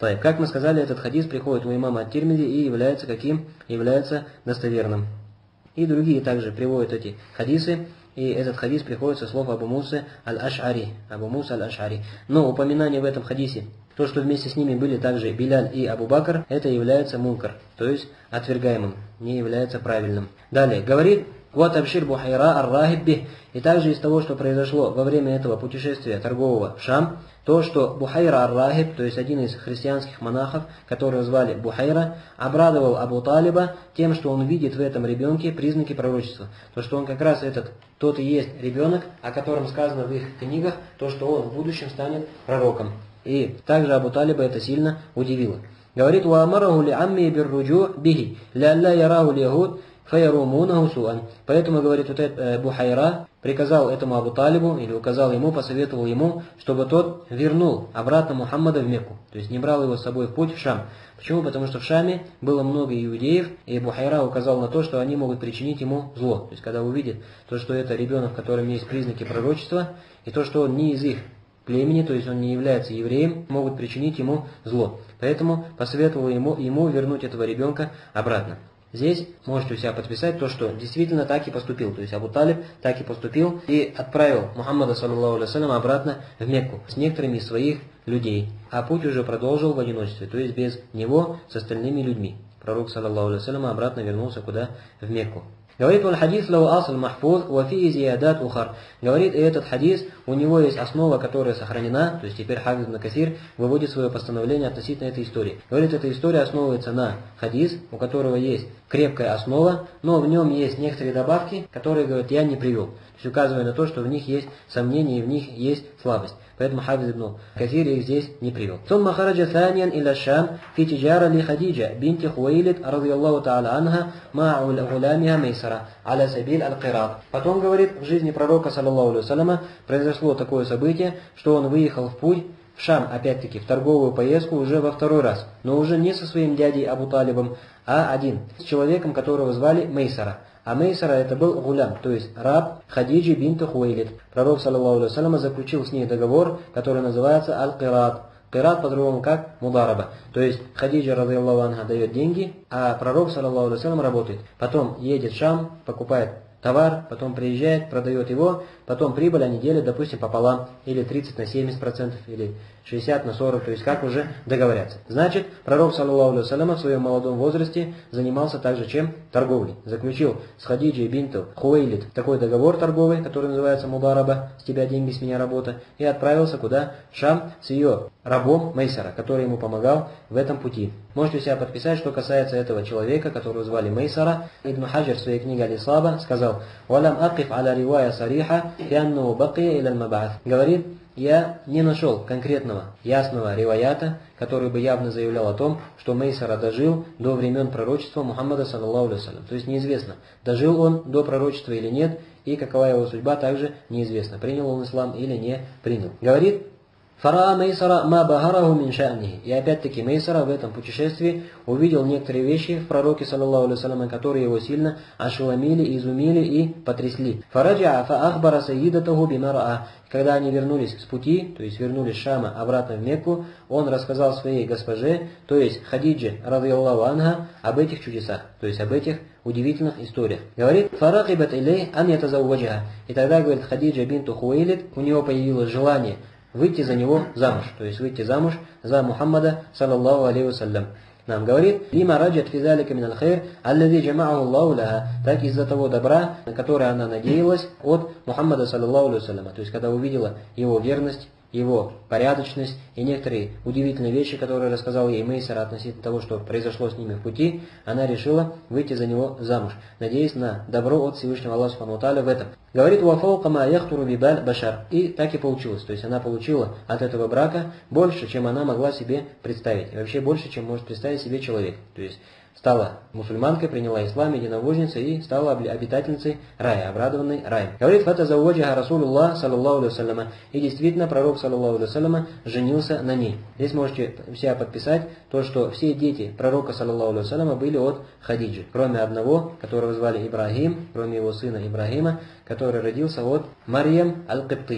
Как мы сказали, этот хадис приходит у имама ат-Тирмизи и является каким? Является достоверным. И другие также приводят эти хадисы, и этот хадис приходит со слов Абу Мусы аль-Аш'ари. Абу Муса аль-Аш'ари. Но упоминание в этом хадисе, то, что вместе с ними были также Биляль и Абу Бакр, это является мункар, то есть отвергаемым, не является правильным. Далее, говорит, вот абшир Бухайра ар-Рахиб бих. И также из того, что произошло во время этого путешествия торгового в Шам, то, что Бухайра ар-Рахиб, то есть один из христианских монахов, которого звали Бухайра, обрадовал Абу Талиба тем, что он видит в этом ребенке признаки пророчества. То, что он как раз тот и есть ребенок, о котором сказано в их книгах, то, что он в будущем станет пророком. И также Абу Талиба это сильно удивило. Говорит, «Уамараху ли амми бирруджу бихи, лялля яраху лягуд, фаярумунаху суан». Поэтому, говорит, Бухайра приказал этому Абу Талибу, или указал ему, посоветовал ему, чтобы тот вернул обратно Мухаммада в Мекку. То есть не брал его с собой в путь в Шам. Почему? Потому что в Шаме было много иудеев, и Бухайра указал на то, что они могут причинить ему зло. То есть когда увидит то, что это ребенок, в котором есть признаки пророчества, и то, что он не из их племени, то есть он не является евреем, могут причинить ему зло. Поэтому посоветовал ему вернуть этого ребенка обратно. Здесь можете у себя подписать то, что действительно так и поступил. То есть Абу Талиб так и поступил и отправил Мухаммада, саллаллаху алейхи вассалям, обратно в Мекку с некоторыми из своих людей. А путь уже продолжил в одиночестве, то есть без него, с остальными людьми. Пророк, саллаллаху алейхи вассалям, обратно вернулся куда? В Мекку. Говорит, «Валь-хадис лау асл махфуз, ва фии зиядат ухар». Говорит, и этот хадис, у него есть основа, которая сохранена, то есть теперь Хафиз ибн Касир выводит свое постановление относительно этой истории. Говорит, эта история основывается на хадис, у которого есть крепкая основа, но в нем есть некоторые добавки, которые, говорит, я не привел. То есть указывая на то, что в них есть сомнения и в них есть слабость. Поэтому Хафиз ибн Касир их здесь не привел. ثم خرج ثانيا إلى الشام في تجارة لخديجة بنت خويلد رضي الله تعالى عنها مع غلامها ميسرة على سبيل القراط. Потом, говорит, в жизни пророка, саллаллаху алейхи вассаляма, произошло такое событие, что он выехал в путь в Шам, опять-таки, в торговую поездку уже во второй раз, но уже не со своим дядей Абу Талибом, а один, с человеком, которого звали Мейсара. А Мейсара это был гулям, то есть раб Хадиджи бинт Хуейлид. Пророк, саллаллаху алейхи вассалям, заключил с ней договор, который называется аль-Кират. Кират по-другому как мудараба. То есть Хадиджа, радийаллаху анха, дает деньги, а пророк, саллаллаху алейхи вассалям, работает. Потом едет в Шам, покупает товар, потом приезжает, продает его, потом прибыль они делят, допустим, пополам, или 30 на 70%, или 60 на 40%, то есть как уже договорятся. Значит, пророк, саллаллаху алейхи вассалям, в своем молодом возрасте занимался также чем? Торговлей. Заключил с Хадиджей бинту Хуейлид такой договор торговый, который называется мудараба, с тебя деньги, с меня работа, и отправился куда? В Шам с ее рабом Мейсара, который ему помогал в этом пути. Можете себя подписать, что касается этого человека, которого звали Мейсара. Ибн Хаджар в своей книге Аль-Исаба сказал: «Валам акиф аля ривая сариха, фианну бакия иля аль-мабаат». Говорит, я не нашел конкретного, ясного риваята, который бы явно заявлял о том, что Мейсара дожил до времен пророчества Мухаммада, саллаллаху алейхи вассалям. То есть неизвестно, дожил он до пророчества или нет, и какова его судьба также неизвестно, принял он ислам или не принял. Говорит, «Фараа Мейсара ма бахараху мин ша'нихи». И опять-таки Мейсара в этом путешествии увидел некоторые вещи в пророке, саллаллаху алейхи вассалям, которые его сильно ошеломили, изумили и потрясли. «Фараджа фаахбара сайидатаху бимараа». Когда они вернулись с пути, то есть вернулись с Шама обратно в Мекку, он рассказал своей госпоже, то есть Хадидже, радийаллаху анха, об этих чудесах, то есть об этих удивительных историях. Говорит, «Фаракибат илей ан ятазауваджаха». И тогда, говорит, Хадиджа бинту Хуейлид, у него появилось желание выйти за него замуж, то есть выйти замуж за Мухаммада, саллаллаху алейхи вассалям. Нам говорит, «Лима раджат физалика мин аль-хайр, аллади джамааху Аллаху лаха». Так из-за того добра, на которое она надеялась от Мухаммада, саллаллаху алейхи вассалям. То есть когда увидела его верность, его порядочность и некоторые удивительные вещи, которые рассказал ей Мейсара относительно того, что произошло с ними в пути, она решила выйти за него замуж, надеясь на добро от Всевышнего Аллаха субхану ва тааля в этом. Говорит, «Уафаука ма яхтуру бибаль башар». И так и получилось. То есть она получила от этого брака больше, чем она могла себе представить. И вообще больше, чем может представить себе человек. То есть стала мусульманкой, приняла ислам, единобожницей и стала обитательницей рая, обрадованной раем. Говорит, «Фата зауаджаха Расулуллах, саллаллаху алейхи вассалям». И действительно, пророк, саллаллаху алейхи вассалям, женился на ней. Здесь можете себя подписать то, что все дети пророка, саллаллаху алейхи вассалям, были от Хадиджи, кроме одного, которого звали Ибрагим, кроме его сына Ибрагима, который родился от Марьям аль-Киптия. То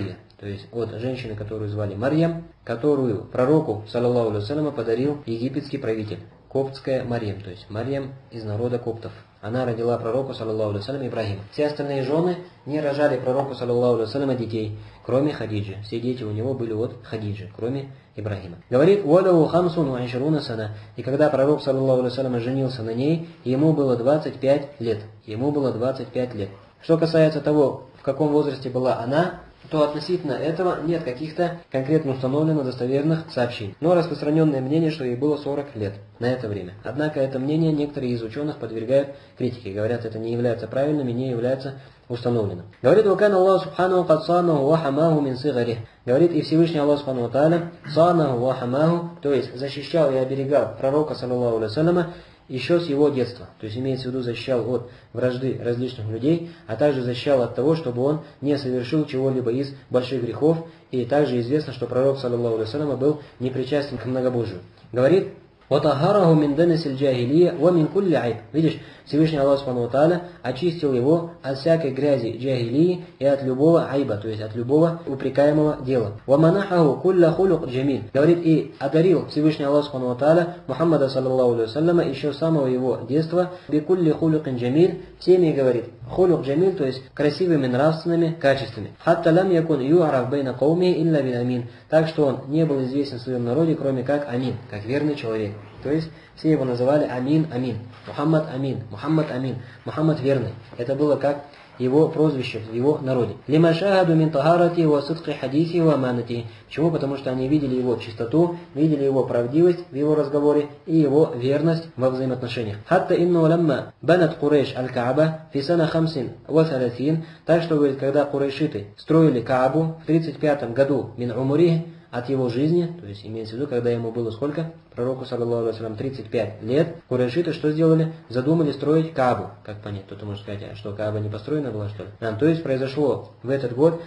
то есть от женщины, которую звали Марьям, которую пророку, саллаллаху алейхи вассалям, подарил египетский правитель. Коптская Марьям, то есть Марьям из народа коптов. Она родила пророку, саллаллаху алейхи вассалям, Ибрахима. Все остальные жены не рожали пророку, саллаллаху алейхи вассалям, детей, кроме Хадиджи. Все дети у него были от Хадиджи, кроме Ибрахима. Говорит, «Валау хамсун ва ишруна сана». И когда пророк, саллаллаху алейхи вассалям, женился на ней, ему было 25 лет. Ему было 25 лет. Что касается того, в каком возрасте была она, то относительно этого нет каких-то конкретно установленных достоверных сообщений. Но распространенное мнение, что ей было 40 лет на это время. Однако это мнение некоторые из ученых подвергают критике. Говорят, это не является правильным и не является установленным. Говорит, «Вакан Аллах субхану кад санаху ва хамаху мин сигарих». Говорит, и Всевышний Аллах субхану тааля санаху ва хамаху, то есть защищал и оберегал пророка, саллаллаху алейхи вассаляма, еще с его детства. То есть имеется в виду защищал от вражды различных людей, а также защищал от того, чтобы он не совершил чего-либо из больших грехов. И также известно, что пророк, саллаллаху алейхи вассалям, был непричастен к многобожию. Говорит, «Ватахараху мин данисиль джахилия ва мин кулли айб». Видишь, Всевышний Аллах субхану ва тааля очистил его от всякой грязи джахилии и от любого айба, то есть от любого упрекаемого дела. «Ва манахаху кулля хулук джамиль». Говорит, и одарил Всевышний Аллах субхану ва тааля Мухаммада, саллаллаху алейхи вассаляма, еще с самого его детства, бикулли хулукин джамиль, всеми, говорит, хулук джамиль, то есть красивыми нравственными качествами. «Хатта лам якун ю'араф байна кауми илля бин амин». Так что он не был известен в своем народе, кроме как амин, как верный человек. То есть все его называли Амин, Амин, Мухаммад Амин, Мухаммад Амин, Мухаммад верный. Это было как его прозвище в его народе. «Лима шахаду мин тахарати ва сидқи хадиси ва аманати». Почему? Потому что они видели его чистоту, видели его правдивость в его разговоре и его верность во взаимоотношениях. «Хатта инну ламма банат Курейш аль-Кааба фи сана хамсин ва салатин». Так что, говорит, когда курейшиты строили Каабу в 35 году мин умурих, от его жизни, то есть имеется в виду, когда ему было сколько? Пророку, саллаллаху алейхи вассалям, 35 лет. Курайшиты что сделали? Задумали строить Каабу. Как понять? Кто-то может сказать, а что, Кааба не построена была, что ли? То есть произошло в этот год,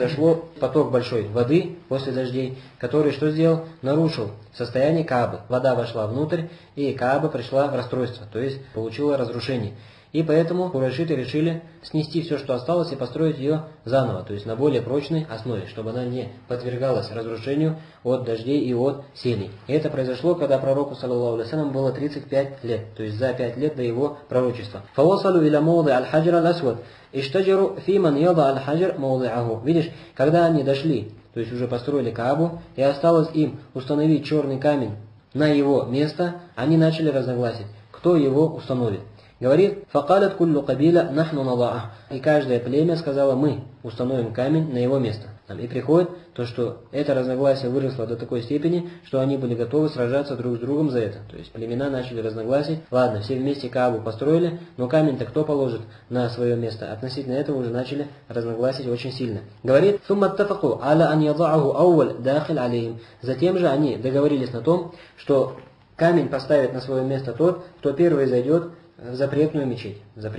поток большой воды после дождей, который что сделал? Нарушил состояние Каабы. Вода вошла внутрь, и Кааба пришла в расстройство, то есть получила разрушение. И поэтому курайшиты решили снести все, что осталось, и построить ее заново, то есть на более прочной основе, чтобы она не подвергалась разрушению от дождей и от селей. И это произошло, когда пророку, саллаллаху алейхи вассалям, было 35 лет, то есть за 5 лет до его пророчества. «Фавасалу иля мауди аль-хаджр аль-асвад, иштаджару фиман яда аль-хаджр мауdi'аху». Видишь, когда они дошли, то есть уже построили Каабу, и осталось им установить черный камень на его место, они начали разногласить, кто его установит. Говорит, «Факалят куллу кабиля нахну нада'ах». И каждое племя сказало, мы установим камень на его место. И приходит то, что это разногласие выросло до такой степени, что они были готовы сражаться друг с другом за это. То есть племена начали разногласить. Ладно, все вместе Каабу построили, но камень-то кто положит на свое место? Относительно этого уже начали разногласить очень сильно. Говорит, «Сумматтафаку аля ан ядa'аху ауваль дахиль алейхим». Затем же они договорились на том, что камень поставит на свое место тот, кто первый зайдет в запретную мечеть.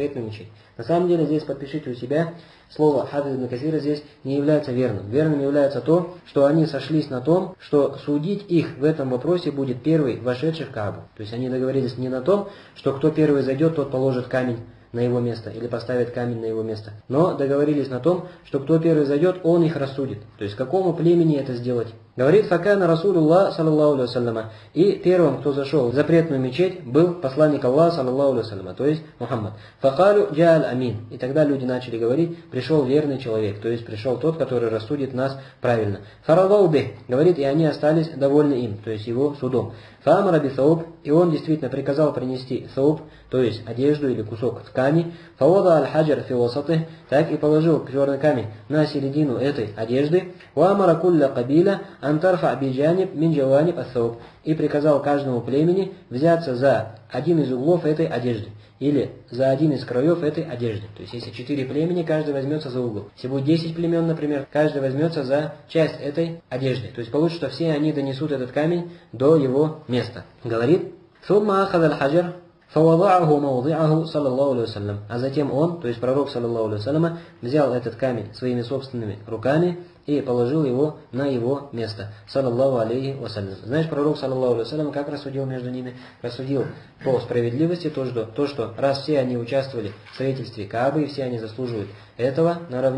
На самом деле здесь подпишите у себя, слово Хафиз ибн Касира здесь не является верным. Верным является то, что они сошлись на том, что судить их в этом вопросе будет первый вошедший в Каабу. То есть они договорились не на том, что кто первый зайдет, тот положит камень на его место или поставит камень на его место. Но договорились на том, что кто первый зайдет, он их рассудит. То есть какому племени это сделать? Говорит, «Факана Расулуллах, саллаллаху алейхи вассаляма». И первым, кто зашел в запретную мечеть, был посланник Аллаха, саллаллаху алейхи вассаляма, то есть Мухаммад. «Факалю джа'аль амин». И тогда люди начали говорить, пришел верный человек, то есть пришел тот, который рассудит нас правильно. «Фарадау бих». Говорит, и они остались довольны им, то есть его судом. «Фаамара би сауб». И он действительно приказал принести сауб, то есть одежду или кусок ткани. «Фавада аль-хаджар фи васатых». Так и положил черный камень на середину этой одежды. «Уамара кулля кабиля антарфа биджаниб мин джаваниб ас-сауб». И приказал каждому племени взяться за один из углов этой одежды. Или за один из краев этой одежды. То есть, если 4 племени, каждый возьмется за угол. Если будет 10 племен, например, каждый возьмется за часть этой одежды. То есть, получится, что все они донесут этот камень до его места. Говорит, «Сумма ахад аль-хаджар фавадa'аху мауdi'аху саллаллаху алейхи вассалям». А затем он, то есть пророк, саллаллаху алейхи вассалям, взял этот камень своими собственными руками и положил его на его место, саллаллаху алейхи вассалям. Знаешь, пророк, саллаллаху алейхи вассалям, как рассудил между ними? Рассудил по справедливости то, что раз все они участвовали в строительстве Каабы, и все они заслуживают этого наравне,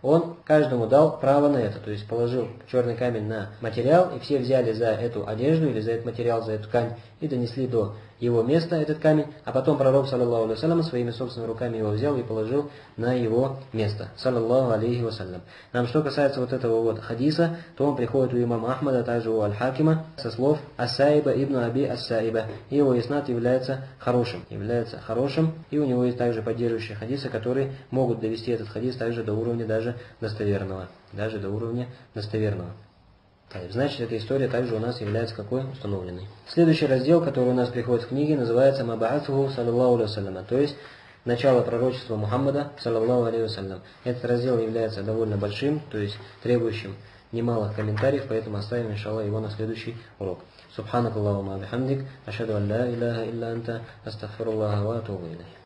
он каждому дал право на это, то есть положил черный камень на материал, и все взяли за эту одежду или за этот материал, за эту ткань, и донесли до его места этот камень, а потом пророк, саллаллаху алейхи вассалям, своими собственными руками его взял и положил на его место, саллаллаху алейхи вассалям. Нам что касается вот этого вот хадиса, то он приходит у имама Ахмада, также у Аль-Хакима, со слов Ас-Саиба ибн Аби Ас-Саиба, и его иснад является хорошим, и у него есть также поддерживающие хадисы, которые могут довести этот хадис также до уровня даже достоверного. Значит, эта история также у нас является какой? Установленной. Следующий раздел, который у нас приходит в книге, называется «Мабаатху саллаллаху алейхи вассалям», то есть начало пророчества Мухаммада, саллаллаху алейхи вассалям. Этот раздел является довольно большим, то есть требующим немалых комментариев, поэтому оставим, иншаллах, его на следующий урок. Субханак Аллахумма бихамдик, ашхаду ан ла иляха илля анта, астагфируллаха ва атубу илейх.